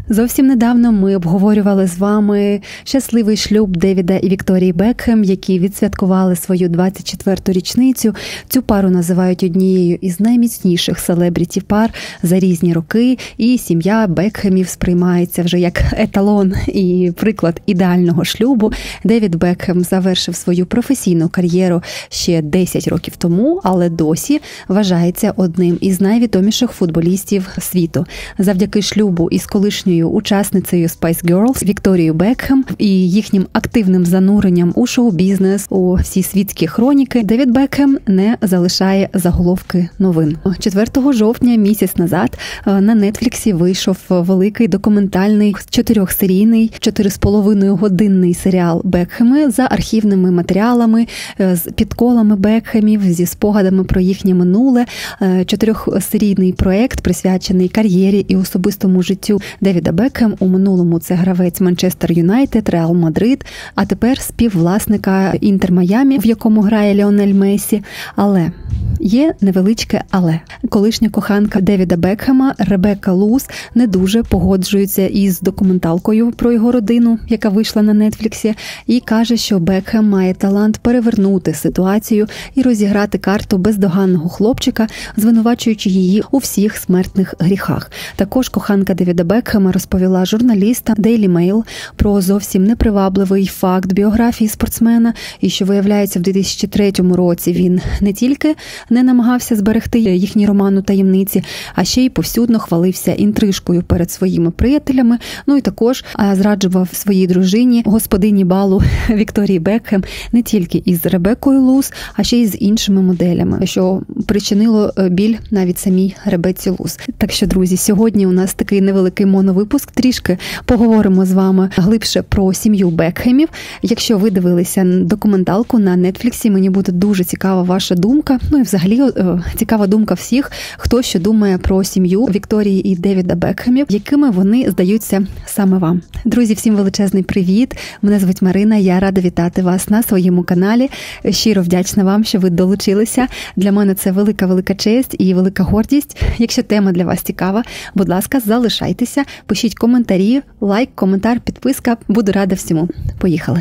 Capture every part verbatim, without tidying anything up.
Зовсім недавно ми обговорювали з вами щасливий шлюб Девіда і Вікторії Бекхем, які відсвяткували свою двадцять четверту річницю. Цю пару називають однією із найміцніших селебріті пар за різні роки, і сім'я Бекхемів сприймається вже як еталон і приклад ідеального шлюбу. Девід Бекхем завершив свою професійну кар'єру ще десять років тому, але досі вважається одним із найвідоміших футболістів світу. Завдяки шлюбу із колишньою учасницею Spice Girls Вікторією Бекхем і їхнім активним зануренням у шоу-бізнес, у всі світські хроніки, Девід Бекхем не залишає заголовки новин. четвертого жовтня, місяць назад, на Нетфліксі вийшов великий документальний чотирьохсерійний, чотири з половиною годинний серіал Бекхеми за архівними матеріалами, з підколами Бекхемів, зі спогадами про їхнє минуле. Чотирьохсерійний проект, присвячений кар'єрі і особистому життю Девіда Бекхем. У минулому це гравець Манчестер Юнайтед, Реал Мадрид, а тепер співвласника Інтер Майамі, в якому грає Ліонель Мессі. Але є невеличке але. Колишня коханка Девіда Бекхема Ребекка Луз не дуже погоджується із документалкою про його родину, яка вийшла на Нетфліксі, і каже, що Бекхем має талант перевернути ситуацію і розіграти карту бездоганного хлопчика, звинувачуючи її у всіх смертних гріхах. Також коханка Девіда Бекхема розповіла журналістам Daily Mail про зовсім непривабливий факт біографії спортсмена, і що, виявляється, в дві тисячі третьому році він не тільки не намагався зберегти їхній роман у таємниці, а ще й повсюдно хвалився інтрижкою перед своїми приятелями, ну і також зраджував своїй дружині, господині балу Вікторії Бекхем, не тільки із Ребеккою Луз, а ще й з іншими моделями, що причинило біль навіть самій Ребекці Луз. Так що, друзі, сьогодні у нас такий невеликий моновипуск, трішки поговоримо з вами глибше про сім'ю Бекхемів. Якщо ви дивилися документалку на Нетфліксі, мені буде дуже цікава ваша думка, ну і взагалі цікава думка всіх, хто що думає про сім'ю Вікторії і Девіда Бекхемів, якими вони здаються саме вам. Друзі, всім величезний привіт! Мене звуть Марина, я рада вітати вас на своєму каналі. Щиро вдячна вам, що ви долучилися. Для мене це велика-велика честь і велика гордість. Якщо тема для вас цікава, будь ласка, залишайтеся, пишіть коментарі, лайк, коментар, підписка. Буду рада всьому. Поїхали!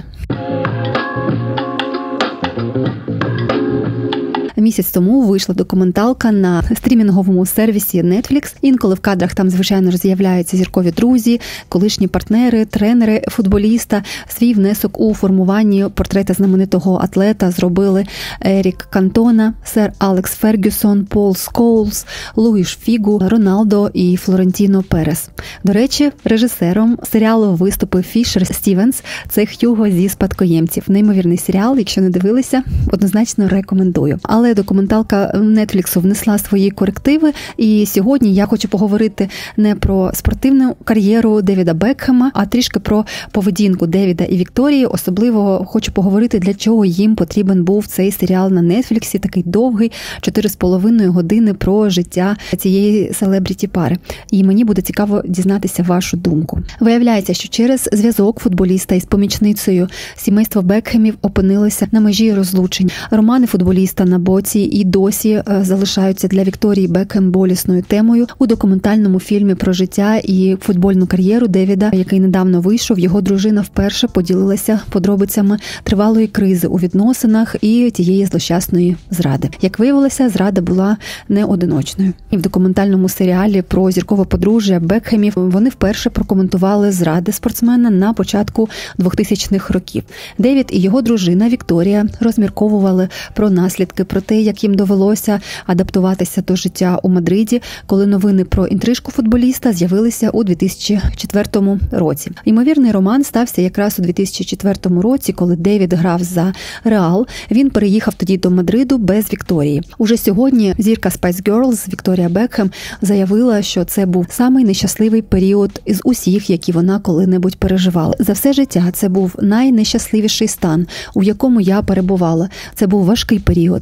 Місяць тому вийшла документалка на стрімінговому сервісі Netflix. Інколи в кадрах там, звичайно ж, з'являються зіркові друзі, колишні партнери, тренери футболіста. Свій внесок у формуванні портрета знаменитого атлета зробили Ерік Кантона, сер Алекс Фергюсон, Пол Скоулс, Луїш Фігу, Роналдо і Флорентіно Перес. До речі, режисером серіалу виступив Фішер Стівенс, це Х'юго зі «Спадкоємців». Неймовірний серіал, якщо не дивилися, однозначно рекомендую. Але документалка Netflix внесла свої корективи, і сьогодні я хочу поговорити не про спортивну кар'єру Девіда Бекхема, а трішки про поведінку Девіда і Вікторії. Особливо хочу поговорити, для чого їм потрібен був цей серіал на Netflix, такий довгий, чотири з половиною години про життя цієї селебріті пари. І мені буде цікаво дізнатися вашу думку. Виявляється, що через зв'язок футболіста із помічницею сімейство Бекхемів опинилося на межі розлучень. Романи футболіста на боці і досі залишаються для Вікторії Бекхем болісною темою. У документальному фільмі про життя і футбольну кар'єру Девіда, який недавно вийшов, його дружина вперше поділилася подробицями тривалої кризи у відносинах і тієї злощасної зради. Як виявилося, зрада була не одиночною. І в документальному серіалі про зіркове подружжя Бекхемів вони вперше прокоментували зради спортсмена на початку двохтисячних років. Девід і його дружина Вікторія розмірковували про наслідки, про те, як їм довелося адаптуватися до життя у Мадриді, коли новини про інтрижку футболіста з'явилися у дві тисячі четвертому році. Ймовірний роман стався якраз у дві тисячі четвертому році, коли Девід грав за Реал. Він переїхав тоді до Мадриду без Вікторії. Уже сьогодні зірка Spice Girls Вікторія Бекхем заявила, що це був самий нещасливий період із усіх, які вона коли-небудь переживала. За все життя це був найнещасливіший стан, у якому я перебувала. Це був важкий період. Здавалося,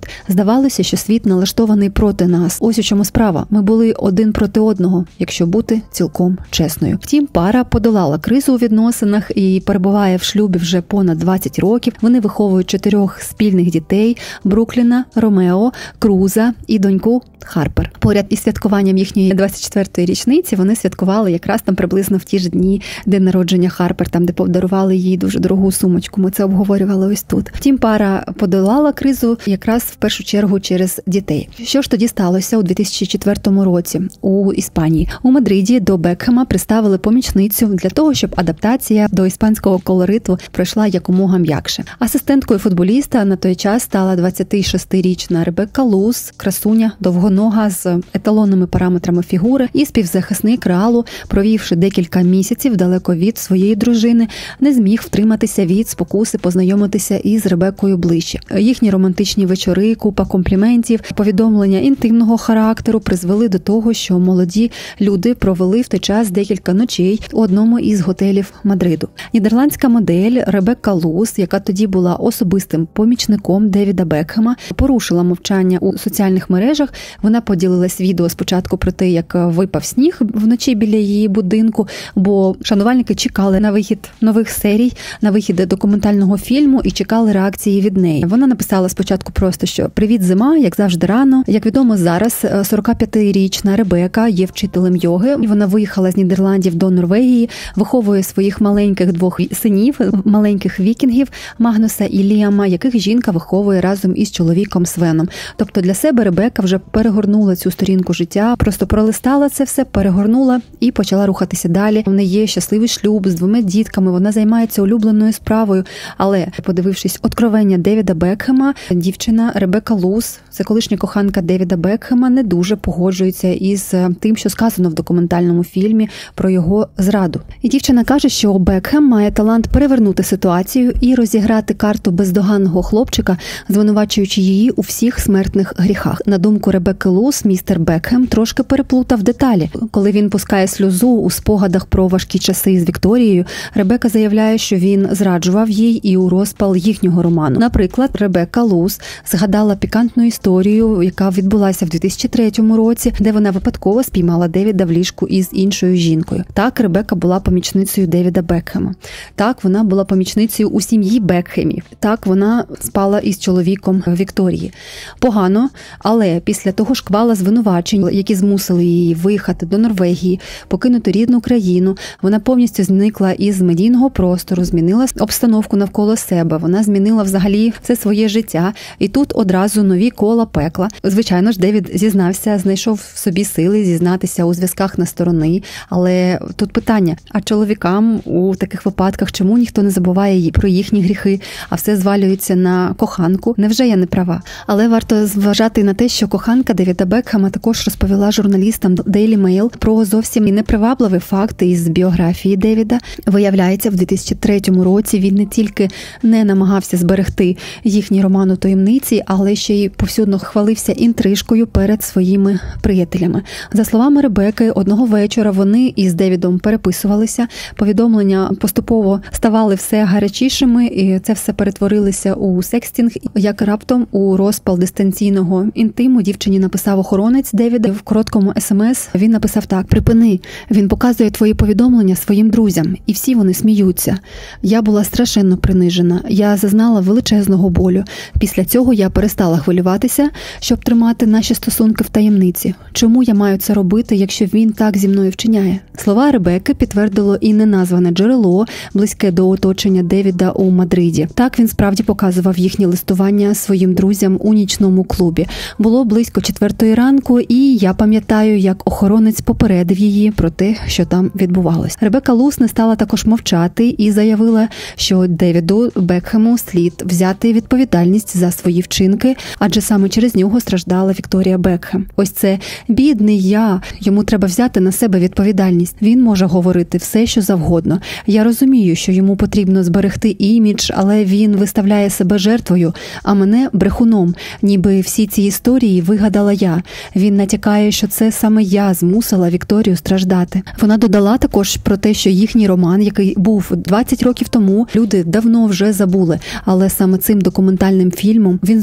Здавалося, що світ налаштований проти нас. Ось у чому справа. Ми були один проти одного, якщо бути цілком чесною. Втім, пара подолала кризу у відносинах і перебуває в шлюбі вже понад двадцять років. Вони виховують чотирьох спільних дітей – Брукліна, Ромео, Круза і доньку Харпер. Поряд із святкуванням їхньої двадцять четвертої річниці вони святкували якраз там приблизно в ті ж дні день народження Харпер, там де подарували їй дуже дорогу сумочку. Ми це обговорювали ось тут. Втім, пара подолала кризу якраз в першу чергу через дітей. Що ж тоді сталося у дві тисячі четвертому році у Іспанії? У Мадриді до Бекхема приставили помічницю для того, щоб адаптація до іспанського колориту пройшла якомога м'якше. Асистенткою футболіста на той час стала двадцятишестирічна Ребекка Луз, красуня, довгонога з еталонними параметрами фігури, і співзахисник Реалу, провівши декілька місяців далеко від своєї дружини, не зміг втриматися від спокуси познайомитися із Ребеккою ближче. Їхні романтичні вечори, купа компліментів, повідомлення інтимного характеру призвели до того, що молоді люди провели в той час декілька ночей у одному із готелів Мадриду. Нідерландська модель Ребекка Луз, яка тоді була особистим помічником Девіда Бекхема, порушила мовчання у соціальних мережах. Вона поділилась відео спочатку про те, як випав сніг вночі біля її будинку, бо шанувальники чекали на вихід нових серій, на вихід документального фільму і чекали реакції від неї. Вона написала спочатку просто, що «Привіт, зима, як завжди рано». Як відомо, зараз сорокап'ятирічна Ребекка є вчителем йоги. Вона виїхала з Нідерландів до Норвегії, виховує своїх маленьких двох синів, маленьких вікінгів Магнуса і Ліама, яких жінка виховує разом із чоловіком Свеном. Тобто для себе Ребекка вже перегорнула цю сторінку життя, просто пролистала це все, перегорнула і почала рухатися далі. В неї є щасливий шлюб з двома дітками, вона займається улюбленою справою, але, подивившись откровення Девіда Бекхема, дівчина Ребекка Луз, це колишня коханка Девіда Бекхема, не дуже погоджується із тим, що сказано в документальному фільмі про його зраду. І дівчина каже, що Бекхем має талант перевернути ситуацію і розіграти карту бездоганного хлопчика, звинувачуючи її у всіх смертних гріхах. На думку Ребекки Луз, містер Бекхем трошки переплутав деталі. Коли він пускає сльозу у спогадах про важкі часи з Вікторією, Ребекка заявляє, що він зраджував їй і у розпал їхнього роману. Наприклад, Ребекка Луз згадала пікантну історію, яка відбулася в дві тисячі третьому році, де вона випадково спіймала Девіда в ліжку із іншою жінкою. Так, Ребекка була помічницею Девіда Бекхема. Так, вона була помічницею у сім'ї Бекхемів. Так, вона спала із чоловіком Вікторії. Погано, але після того шквала звинувачень, які змусили її виїхати до Норвегії, покинути рідну країну, вона повністю зникла із медійного простору, змінила обстановку навколо себе, вона змінила взагалі все своє життя, і тут одразу нові кола пекла. Звичайно ж, Девід зізнався, знайшов в собі сили зізнатися у зв'язках на сторони, але тут питання, а чоловікам у таких випадках чому ніхто не забуває про їхні гріхи, а все звалюється на коханку? Невже я не права? Але варто зважати на те, що коханка Девіда Бекхема також розповіла журналістам Daily Mail про зовсім непривабливі факти із біографії Девіда. Виявляється, в дві тисячі третьому році він не тільки не намагався зберегти їхній роман у таємниці, але ще й повсюдно хвалився інтрижкою перед своїми приятелями. За словами Ребекки, одного вечора вони із Девідом переписувалися, повідомлення поступово ставали все гарячішими, і це все перетворилося у секстінг. Як раптом у розпал дистанційного інтиму дівчині написав охоронець Девіда в короткому смс. Він написав так: «Припини, він показує твої повідомлення своїм друзям, і всі вони сміються. Я була страшенно принижена, я зазнала величезного болю. Після цього я перестала хвилюватися, щоб тримати наші стосунки в таємниці. Чому я маю це робити, якщо він так зі мною вчиняє?» Слова Ребекки підтвердило і неназване джерело, близьке до оточення Девіда у Мадриді. Так, він справді показував їхні листування своїм друзям у нічному клубі. Було близько четвертої ранку, і я пам'ятаю, як охоронець попередив її про те, що там відбувалось. Ребекка Луз не стала також мовчати і заявила, що Девіду Бекхему слід взяти відповідальність за свої вчинки, адже саме через нього страждала Вікторія Бекхем. Ось це бідний я, йому треба взяти на себе відповідальність. Він може говорити все, що завгодно. Я розумію, що йому потрібно зберегти імідж, але він виставляє себе жертвою, а мене брехуном, ніби всі ці історії вигадала я. Він натякає, що це саме я змусила Вікторію страждати. Вона додала також про те, що їхній роман, який був двадцять років тому, люди давно вже забули, але саме цим документальним фільмом він знову звертає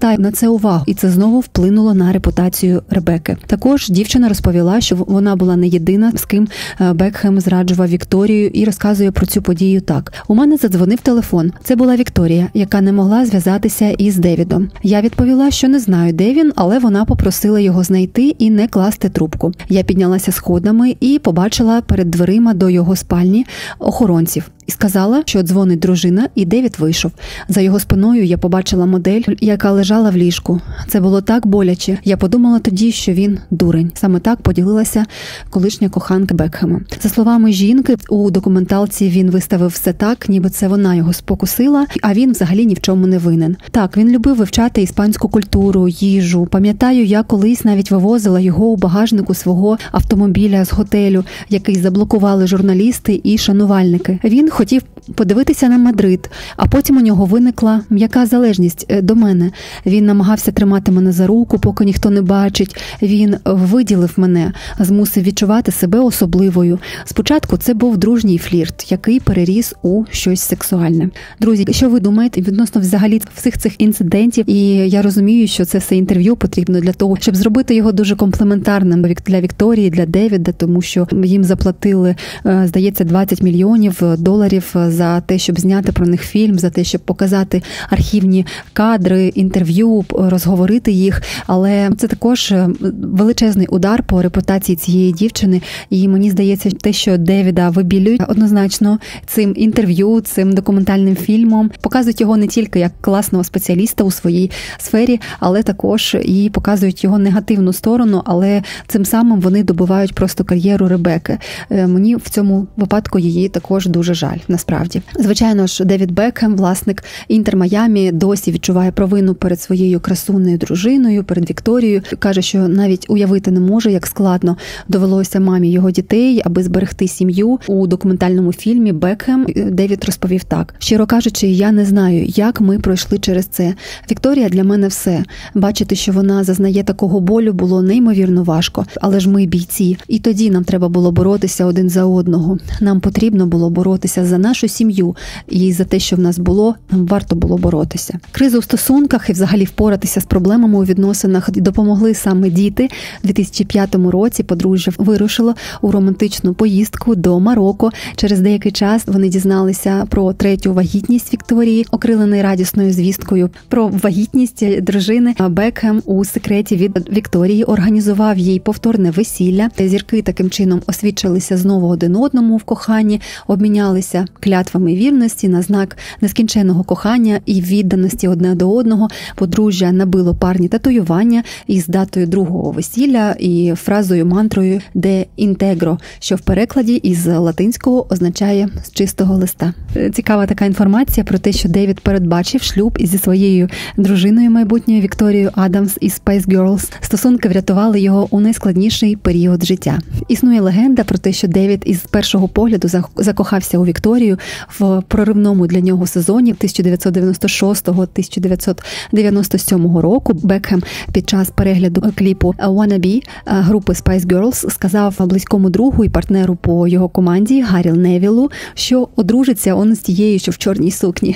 звертає на це увагу, і це знову вплинуло на репутацію Ребекки. Також дівчина розповіла, що вона була не єдина, з ким Бекхем зраджував Вікторію, і розказує про цю подію так. У мене задзвонив телефон. Це була Вікторія, яка не могла зв'язатися із Девідом. Я відповіла, що не знаю, де він, але вона попросила його знайти і не класти трубку. Я піднялася сходами і побачила перед дверима до його спальні охоронців. І сказала, що дзвонить дружина, і Девід вийшов. За його спиною я побачила модель, яка лежала в ліжку. Це було так боляче. Я подумала тоді, що він дурень. Саме так поділилася колишня коханка Бекхема. За словами жінки, у документалці він виставив все так, ніби це вона його спокусила, а він взагалі ні в чому не винен. Так, він любив вивчати іспанську культуру, їжу. Пам'ятаю, я колись навіть вивозила його у багажнику свого автомобіля з готелю, який заблокували журналісти і шанувальники. Він хотів подивитися на Мадрид, а потім у нього виникла м'яка залежність до мене. Він намагався тримати мене за руку, поки ніхто не бачить. Він виділив мене, змусив відчувати себе особливою. Спочатку це був дружній флірт, який переріс у щось сексуальне. Друзі, що ви думаєте відносно взагалі всіх цих інцидентів? І я розумію, що це все інтерв'ю потрібно для того, щоб зробити його дуже комплементарним для Вікторії, для Девіда, тому що їм заплатили, здається, двадцять мільйонів доларів за те, щоб зняти про них фільм, за те, щоб показати архівні кадри, інтерв'ю, розговорити їх. Але це також величезний удар по репутації цієї дівчини. І мені здається, те, що Девіда вибілюють однозначно цим інтерв'ю, цим документальним фільмом, показують його не тільки як класного спеціаліста у своїй сфері, але також і показують його негативну сторону, але цим самим вони добивають просто кар'єру Ребекки. Мені в цьому випадку її також дуже жаль, насправді. Звичайно ж, Девід Бекхем, власник Інтер Майамі, досі відчуває провину перед своєю красунею дружиною, перед Вікторією. Каже, що навіть уявити не може, як складно довелося мамі його дітей, аби зберегти сім'ю. У документальному фільмі Бекхем Девід розповів так. Щиро кажучи, я не знаю, як ми пройшли через це. Вікторія для мене все. Бачити, що вона зазнає такого болю, було неймовірно важко. Але ж ми бійці. І тоді нам треба було боротися один за одного. Нам потрібно було боротися за нашу сім'ю. І за те, що в нас було, нам варто було боротися. Кризу в стосунках і взагалі впоратися з проблемами у відносинах допомогли саме діти. У дві тисячі п'ятому році подружжя вирушило у романтичну поїздку до Марокко. Через деякий час вони дізналися про третю вагітність Вікторії, окрилений радісною звісткою про вагітність дружини. Бекхем у секреті від Вікторії організував їй повторне весілля. Зірки таким чином освідчилися знову один одному в коханні, обмінялися клятвами вірності на знак нескінченного кохання і відданості одне до одного. Подружжя набило парні татуювання із датою другого весілля і фразою-мантрою «de integro», що в перекладі із латинського означає «з чистого листа». Цікава така інформація про те, що Девід передбачив шлюб зі своєю дружиною майбутньою Вікторією Адамс із Spice Girls. Стосунки врятували його у найскладніший період життя. Існує легенда про те, що Девід із першого погляду закохався у Вікторію в проривному для нього сезоні тисяча дев'ятсот дев'яносто шостого - тисяча дев'ятсот дев'яносто сьомого року. Бекхем під час перегляду кліпу «Wanna Be» групи Spice Girls сказав близькому другу і партнеру по його команді Гаррі Невілу, що одружиться он з тією, що в чорній сукні.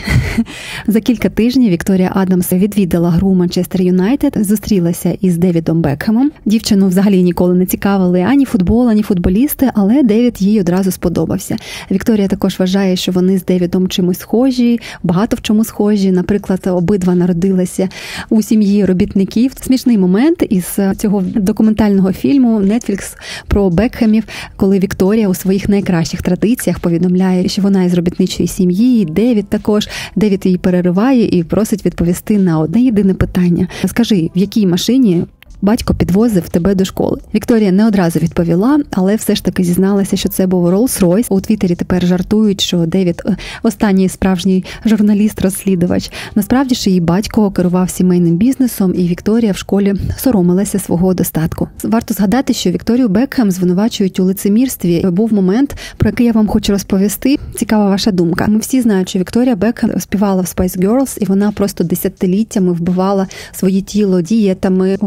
За кілька тижнів Вікторія Адамс відвідала гру Манчестер Юнайтед, зустрілася із Девідом Бекхемом. Дівчину взагалі ніколи не цікавили ані футбол, ані футболісти, але Девід їй одразу сподобався. Вікторія також вважає, що вони з Девідом чимось схожі, багато в чому схожі. Наприклад, обидва народилися у сім'ї робітників. Смішний момент із цього документального фільму Netflix про Бекхемів, коли Вікторія у своїх найкращих традиціях повідомляє, що вона із робітничої сім'ї, і Девід також. Девід її перериває і просить відповісти на одне єдине питання. Скажи, в якій машині батько підвозив тебе до школи? Вікторія не одразу відповіла, але все ж таки зізналася, що це був Rolls-Royce. У Твіттері тепер жартують, що Девід – останній справжній журналіст-розслідувач. Насправді ж її батько керував сімейним бізнесом, і Вікторія в школі соромилася свого достатку. Варто згадати, що Вікторію Бекхем звинувачують у лицемірстві. Був момент, про який я вам хочу розповісти. Цікава ваша думка. Ми всі знають, що Вікторія Бекхем співала в Spice Girls, і вона просто десятиліттями вбивала своє тіло дієтами. Вона живе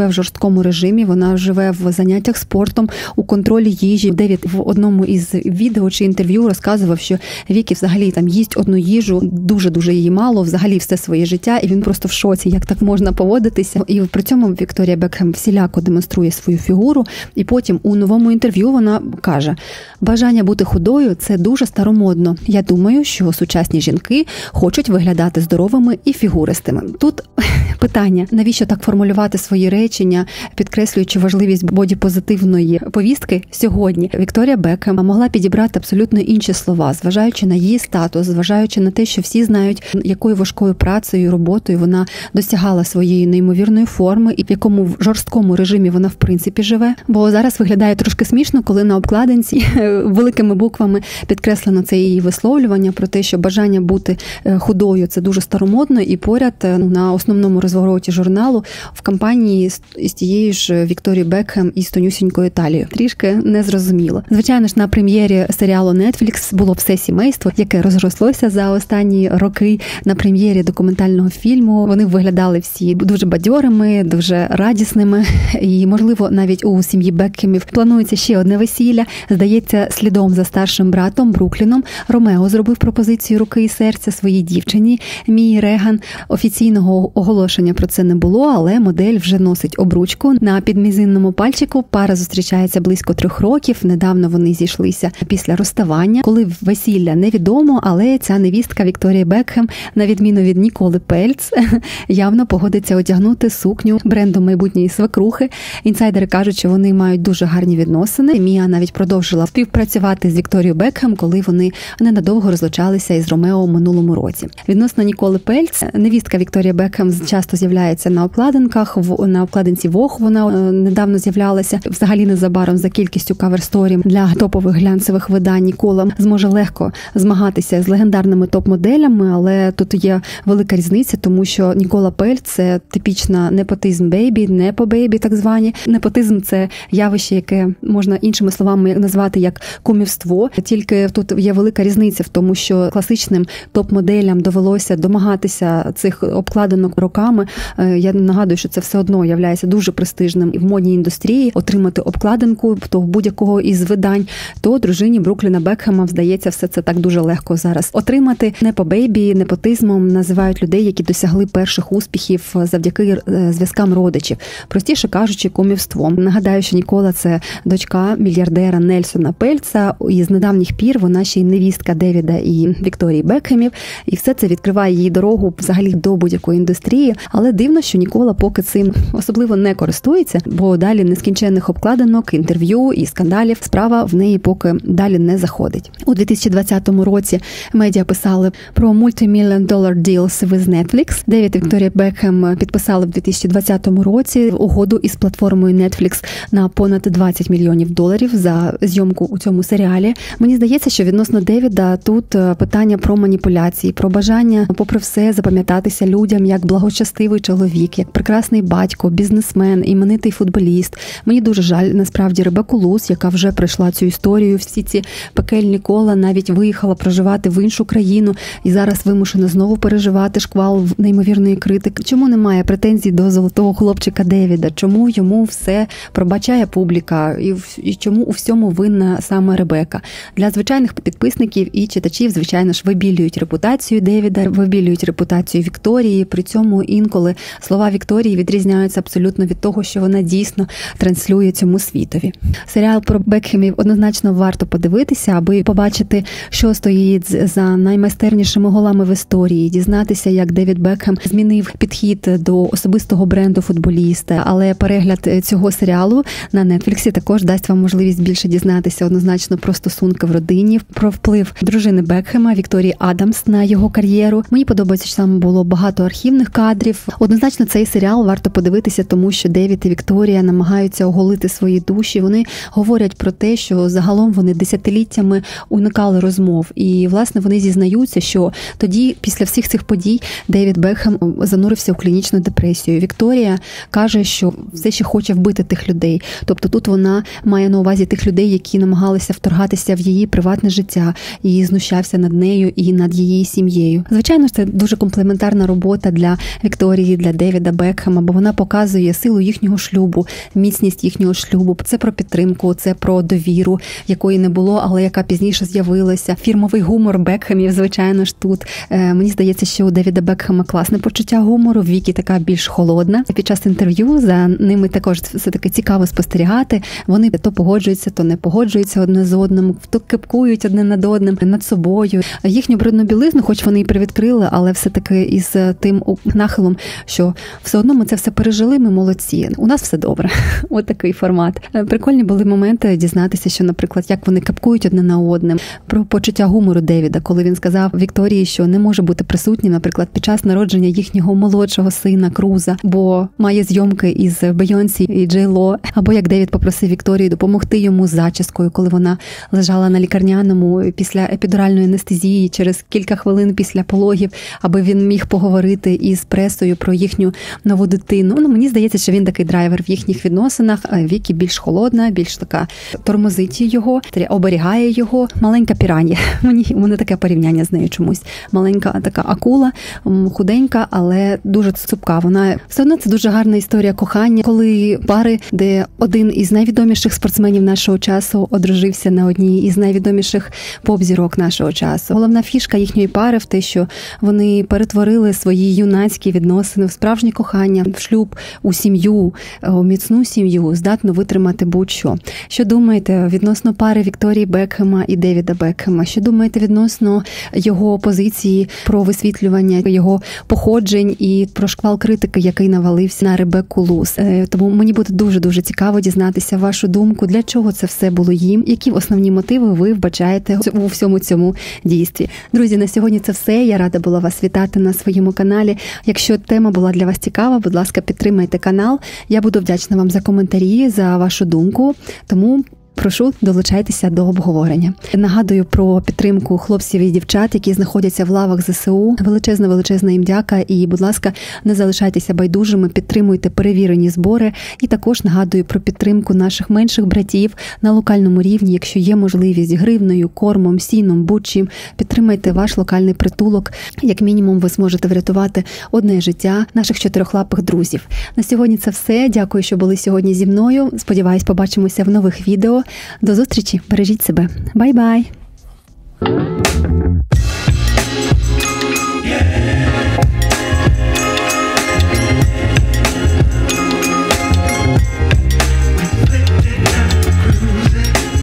в жорсткому режимі, вона живе в заняттях спортом, у контролі їжі. Девід в одному із відео чи інтерв'ю розказував, що Вікі взагалі там їсть одну їжу, дуже-дуже її мало, взагалі все своє життя, і він просто в шоці, як так можна поводитися. І при цьому Вікторія Бекхем всіляко демонструє свою фігуру, і потім у новому інтерв'ю вона каже: бажання бути худою – це дуже старомодно. Я думаю, що сучасні жінки хочуть виглядати здоровими і фігуристими. Тут питання, навіщо так формулювати свої речення, підкреслюючи важливість бодіпозитивної повістки сьогодні. Вікторія Бекхем могла підібрати абсолютно інші слова, зважаючи на її статус, зважаючи на те, що всі знають, якою важкою працею і роботою вона досягала своєї неймовірної форми і в якому в жорсткому режимі вона в принципі живе. Бо зараз виглядає трошки смішно, коли на обкладинці великими буквами підкреслено це її висловлювання про те, що бажання бути худою – це дуже старомодно, і поряд на основному розвороті журналу в кампанії з тією ж Вікторією Бекхем і з тонюсінькою талією. Трішки незрозуміло. Звичайно ж, на прем'єрі серіалу Netflix було все сімейство, яке розрослося за останні роки. На прем'єрі документального фільму вони виглядали всі дуже бадьорими, дуже радісними. І, можливо, навіть у сім'ї Бекхемів планується ще одне весілля. Здається, слідом за старшим братом Брукліном Ромео зробив пропозицію руки і серця своїй дівчині Мії Реган. Офіційного оголошення про це не було, але модель вже носить обручку на підмізинному пальчику. Пара зустрічається близько трьох років. Недавно вони зійшлися після розставання. Коли весілля невідомо, але ця невістка Вікторія Бекхем, на відміну від Ніколи Пельц, явно погодиться одягнути сукню бренду майбутньої свекрухи. Інсайдери кажуть, що вони мають дуже гарні відносини. Мія навіть продовжила співпрацювати з Вікторією Бекхем, коли вони ненадовго розлучалися із Ромео в минулому році. Відносно Ніколи Пельц, невістка Вікторія Бекхем часто з'являється на обкладинках, на обкладинці Vogue вона недавно з'являлася. Взагалі незабаром за кількістю кавер-сторі для топових глянцевих видань Нікола зможе легко змагатися з легендарними топ-моделями, але тут є велика різниця, тому що Нікола Пельц – це типічна непотизм-бейбі, непо-бейбі так звані. Непотизм – це явище, яке можна іншими словами назвати як кумівство. Тільки тут є велика різниця в тому, що класичним топ-моделям довелося домагатися цих обкладинок роками. Я нагадую, що це все одно являється дуже престижним в модній індустрії. Отримати обкладинку то в будь-якого із видань, то дружині Брукліна Бекхема, здається, все це так дуже легко зараз отримати. Непо-бейбі, непотизмом називають людей, які досягли перших успіхів завдяки зв'язкам родичів. Простіше кажучи, кумівством. Нагадаю, що Нікола – це дочка мільярдера Нельсона Пельца, і з недавніх пір вона ще й невістка Девіда і Вікторії Бекхемів, і все це відкриває їй дорогу взагалі до будь-якої індустрії. Але дивно, що Нікола поки цим особливо не користується, бо далі нескінченних обкладинок, інтерв'ю і скандалів справа в неї поки далі не заходить. У дві тисячі двадцятому році медіа писали про multi-million dollar deals with Netflix. Девід і Вікторія Бекхем підписали в дві тисячі двадцятому році угоду із платформою Netflix на понад двадцять мільйонів доларів за зйомку у цьому серіалі. Мені здається, що відносно Девіда тут питання про маніпуляції, про бажання, попри все, запам'ятатися людям як благочестивий чоловік, як прекрасний батько, бізнесмен, іменитий футболіст. Мені дуже жаль, насправді, Ребекку Луз, яка вже пройшла цю історію, всі ці пекельні кола, навіть виїхала проживати в іншу країну і зараз вимушена знову переживати шквал неймовірної критики. Чому немає претензій до золотого хлопчика Девіда? Чому йому все пробачає публіка? І, і чому у всьому винна саме Ребека? Для звичайних підписників і читачів, звичайно ж, вибілюють репутацію Девіда, вибілюють репутацію Вікторії. При цьому інколи слова Вікторії відрізняються абсолютно від того, що вона дійсно транслює цьому світові. Серіал про Бекхемів однозначно варто подивитися, аби побачити, що стоїть за наймайстернішими голами в історії, дізнатися, як Девід Бекхем змінив підхід до особистого бренду футболіста. Але перегляд цього серіалу на Netflix також дасть вам можливість більше дізнатися однозначно про стосунки в родині, про вплив дружини Бекхема, Вікторії Адамс, на його кар'єру. Мені подобається, що там було багато архівних кадрів. Однозначно цей серіал варто подивитися, тому що Девід і Вікторія намагаються оголити свої душі. Вони говорять про те, що загалом вони десятиліттями уникали розмов. І, власне, вони зізнаються, що тоді, після всіх цих подій, Девід Бекхем занурився у клінічну депресію. Вікторія каже, що все ще хоче вбити тих людей. Тобто тут вона має на увазі тих людей, які намагалися вторгатися в її приватне життя і знущався над нею і над її сім'єю. Звичайно, це дуже комплементарна робота для Вікторії, для Девіда Бекхема, бо вона показує показує силу їхнього шлюбу, міцність їхнього шлюбу. Це про підтримку, це про довіру, якої не було, але яка пізніше з'явилася. Фірмовий гумор Бекхемів, звичайно ж, тут. Мені здається, що у Девіда Бекхема класне почуття гумору, Вікі така більш холодна. Під час інтерв'ю за ними також все-таки цікаво спостерігати. Вони то погоджуються, то не погоджуються одне з одним, то кипкують одне над одним, над собою. Їхню брудну білизну, хоч вони і привідкрили, але все-таки із тим нахилом, що все одно ми це все пережили, ми молодці. У нас все добре. От такий формат. Прикольні були моменти дізнатися, що, наприклад, як вони кипкують одне на одним. Про почуття гумору Девіда, коли він сказав Вікторії, що не може бути присутнім, наприклад, під час народження їхнього молодшого сина Круза, бо має зйомки із Бейонсі і Джей Ло, або як Девід попросив Вікторію допомогти йому з зачіскою, коли вона лежала на лікарняному після епідуральної анестезії через кілька хвилин після пологів, аби він міг поговорити із пресою про їхню нову дитину. Ну, мені здається, що він такий драйвер в їхніх відносинах. Вікі більш холодна, більш така тормозить його, оберігає його. Маленька піран'я. Мені у мене таке порівняння з нею чомусь. Маленька така акула, худенька, але дуже цупка. Вона все одно це дуже гарна історія кохання, коли пари, де один із найвідоміших спортсменів нашого часу одружився на одній із найвідоміших поп-зірок нашого часу. Головна фішка їхньої пари в те, що вони перетворили свої юнацькі відносини в справжнє кохання, в шлюб, у сім'ю, у міцну сім'ю, здатну витримати будь-що. Що думаєте відносно пари Вікторії Бекхема і Девіда Бекхема? Що думаєте відносно його позиції про висвітлювання його походжень і про шквал критики, який навалився на Ребекку Луз? Тому мені буде дуже-дуже цікаво дізнатися вашу думку, для чого це все було їм, які основні мотиви ви вбачаєте у всьому цьому дійстві. Друзі, на сьогодні це все. Я рада була вас вітати на своєму каналі. Якщо тема була для вас цікава, будь ласка, підтримайте канал. Я буду вдячна вам за коментарі, за вашу думку. Тому прошу, долучайтеся до обговорення. Нагадую про підтримку хлопців і дівчат, які знаходяться в лавах зе се у. Величезна-величезна їм дяка. І, будь ласка, не залишайтеся байдужими, підтримуйте перевірені збори. І також нагадую про підтримку наших менших братів на локальному рівні. Якщо є можливість гривною, кормом, сіном, будь-чим, підтримайте ваш локальний притулок. Як мінімум, ви зможете врятувати одне життя наших чотирьохлапих друзів. На сьогодні це все. Дякую, що були сьогодні зі мною. Сподіваюсь, побачимося в нових відео. До зустрічі, бережіть себе. Бай-бай!